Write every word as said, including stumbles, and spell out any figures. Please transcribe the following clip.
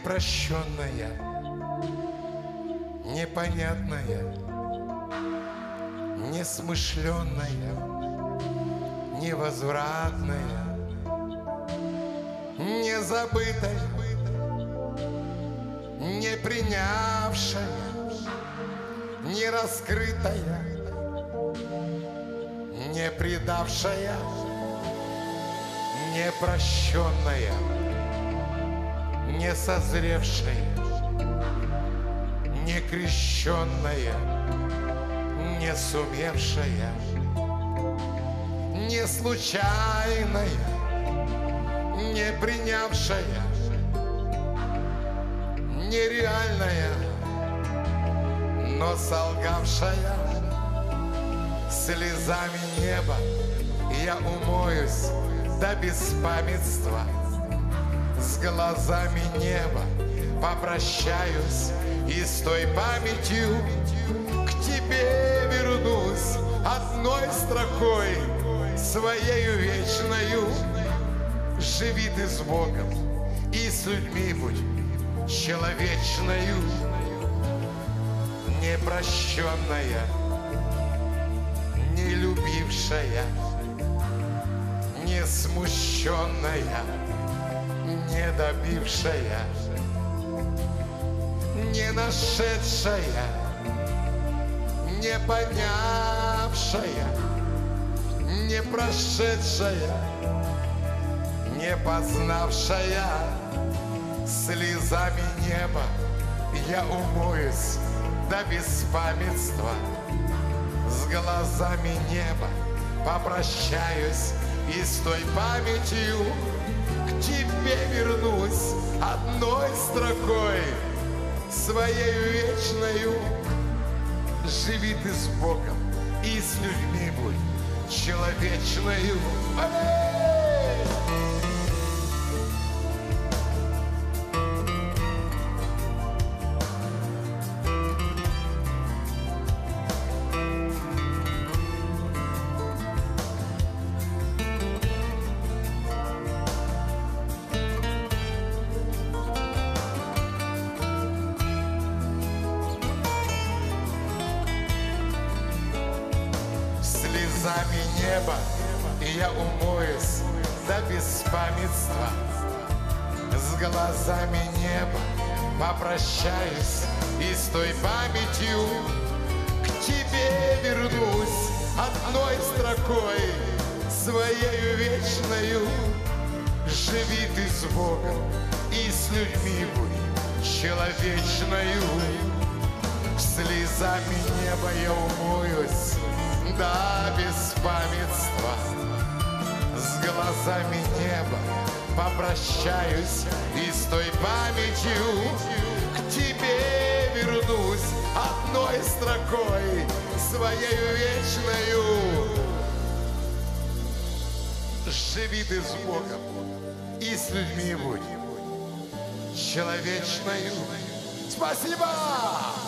непрощенная, непонятная, несмышленная, невозвратная, незабытая, не принявшая, не раскрытая, не предавшая, непрощенная, не созревшая, не крещенная, не сумевшая, не случайная, не принявшая, нереальная, но солгавшая. Слезами неба я умоюсь до беспамятства, с глазами неба попрощаюсь и с той памятью к тебе вернусь одной строкой своею вечною. Живи ты с Богом и с людьми будь человечною, непрощенная, не любившая, не смущенная, не добившая, не нашедшая, не понявшая, не прошедшая, не познавшая. Слезами неба я умоюсь до беспамятства, с глазами неба попрощаюсь и с той памятью к тебе вернусь одной строкой своею вечною. Живи ты с Богом и с людьми будь человечною. Слезами неба я умоюсь до беспамятства, с глазами неба попрощаюсь и с той памятью к тебе вернусь одной строкой своею вечною. Живи ты с Богом и с людьми будь человечною. Слезами неба я умоюсь до беспамятства, с глазами неба попрощаюсь и с той памятью к тебе вернусь одной строкой своею вечною. Живи ты с Богом и с людьми будь человечною. Спасибо!